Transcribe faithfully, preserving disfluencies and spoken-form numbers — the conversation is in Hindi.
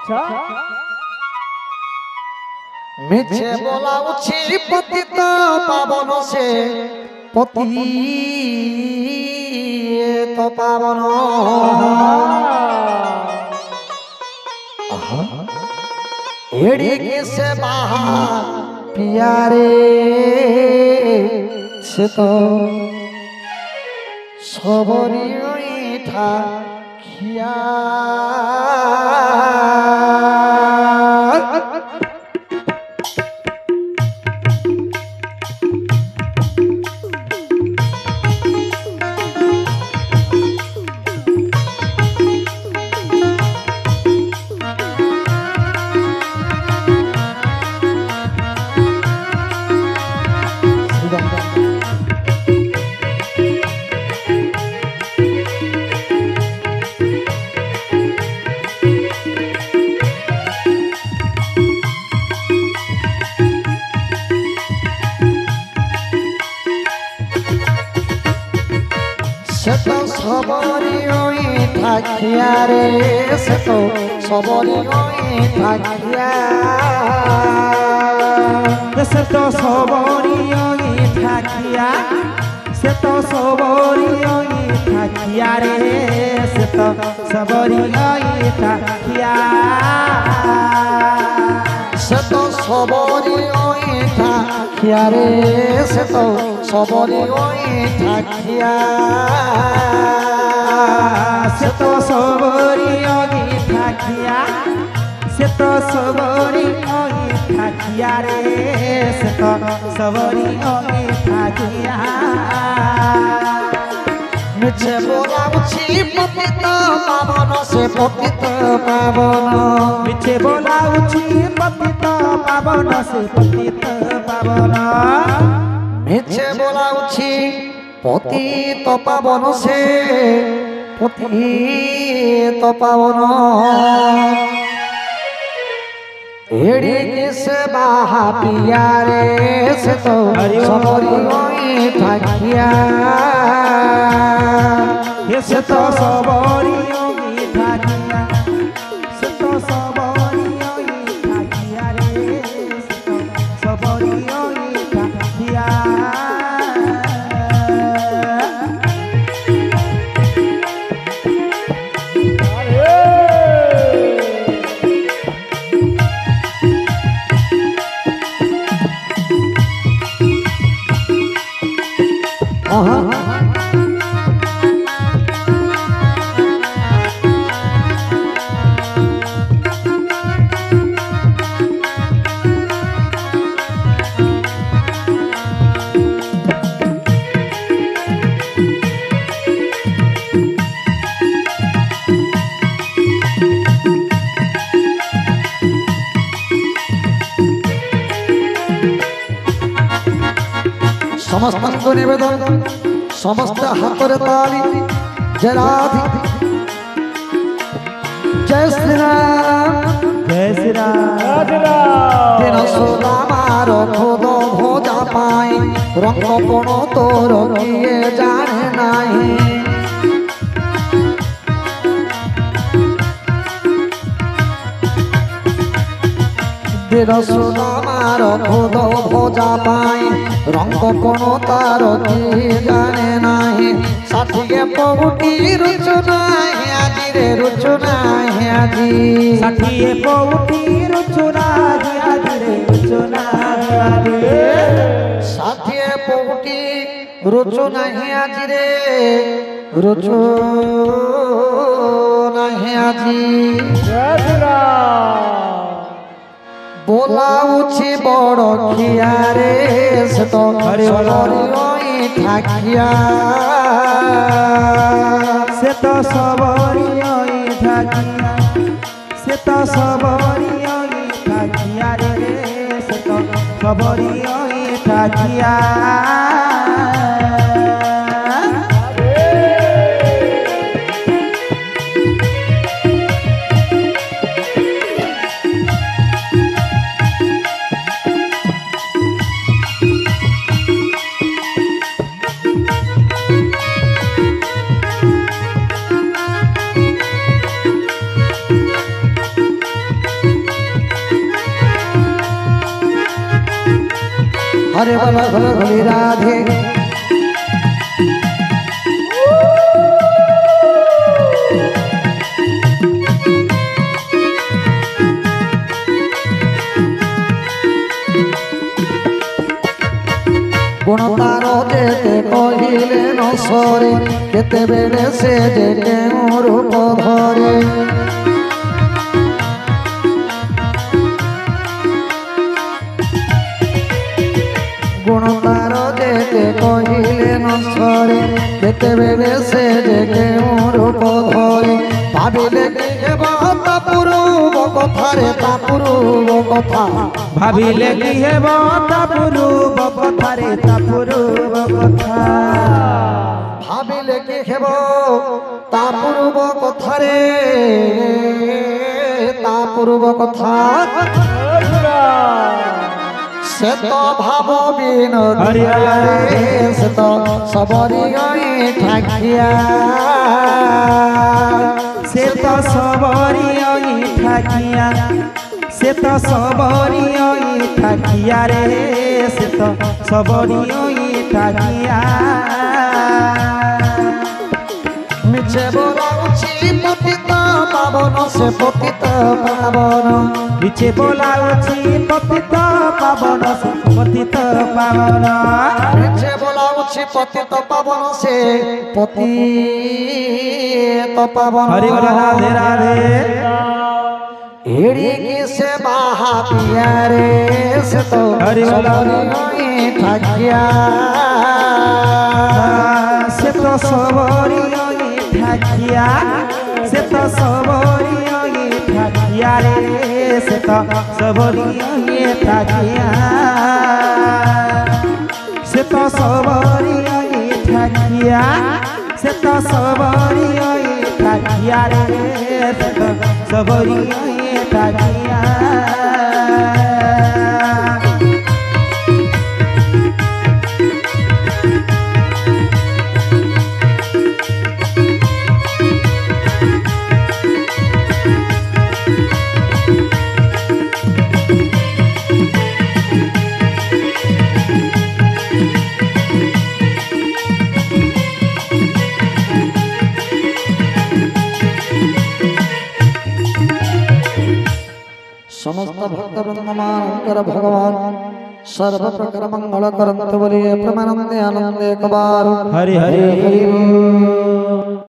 अच्छा মিছে বলা উচিত পতিত পাবন সে পতি তো পাবন এড়ি কিসে বাহা পিয়ারে সে তো সবরি ঠা খিয়া সে তো সবরি ওই থাকিয়া রে সে তো সবরি ওই থাকিয়া সে তো সবরি ওই থাকিয়া সে তো সবরি ওই থাকিয়া রে সে তো সবরি ওই থাকিয়া সে তো সবরি ওই থাকিয়া রে সে তো সবরি ওই থাকিয়া সে তো সবরি ওই থাকিয়া সে তো সবরি ওই থাকিয়া রে সে তো সবরি ওই থাকিয়া মিছে বলা উচিত পতিত পাবন সে পতিত পাবন মিছে বলা উচিত পতিত পাবন সে পতিত পাবন মিছে বলা উচিত পতিত পাবন সে পতিত পাবন এড়ি কিসে বাহা পিয়ারে সে তো সবরি ওই থাকিয়া সে তো সবরি ওই থাকিয়া সে তো সবরি ওই থাকিয়া রে সে তো সবরি ওই থাকিয়া সমস্ত নিবেদন সমস্ত হাতরে তালি জয় রাধে জয় শ্রীরাম জয় শ্রীরাম দিন সুদামার খুদ ভোজা পাই রঙ্গ কোন তোর কিয়ে জানে নাই দিন সুদামার খুদ ভোজা পাই রঙ্গ কোন তার কি জানে নাই সাথিয়ে পৌটি রুচনা আজি রে রুচনা আজি ষাঠিয়ে পৌটি রুচনা আজি রে রুচনা আজি সাথিয়ে পৌটি রুচনা আজি রে রুচনা আজি बोला उची बड़ खिया रे से तो सबरी ओई থাকিয়া से तो सबरी ओई থাকিয়া से तो सबरी ओई থাকিয়া रे से तो सबरी ओई থাকিয়া हरे बल घोल घोली राधे गुण तारो जेते कहिले न सरे केते बेले से जे केउ रूप धरे गुण तारो जेते कहिले न सरे केते बेले से जे केउ रूप धरे भाबिले कि हेबा ता पूर्व कथारे ता पूर्व कथा ভাবিলে কি হেব তা পূর্ব কথা রে তা পূর্ব কথা ভাবিলে কি হেব তা পূর্ব কথা রে তা পূর্ব কথা সে তো ভাব বিনোদী সে তো সবরি ঠাকিয়া সে তো সবরি ঠাকিয়া সে তো সবরি ঠাকিয়া রে সে তো সবরি ঠাকিয়া মিছে বলাউছি পতিত পাবন সে পতিত পাবন মিছে বলাউছি পতিত পাবন সে পতিত পাবন মিছে বলাউছি পতিত পাবন সে পতিত পাবন হরি বল রাধে রাধে एड़ी की से बाहा पिया रे से तो सबरी ठाकिया से तो सबरी ठाकिया से तो सबरी ठाकिया रे से तो सबरी ठाकिया से तो सबरी ठाकिया से तो सबरी ठाकिया रे से तो सबरी ठाकिया समस्त भक्त वृंदमान भगवान सर्व प्रकार मंगल करंत बोलिए प्रमानंदे आनंदे कबार हरि हरि हरि